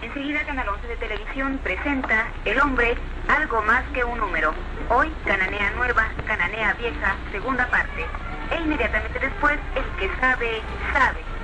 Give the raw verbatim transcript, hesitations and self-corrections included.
Enseguida Canal once de Televisión presenta El hombre, algo más que un número. Hoy, Cananea Nueva, Cananea Vieja, segunda parte. E inmediatamente después, El que sabe, sabe.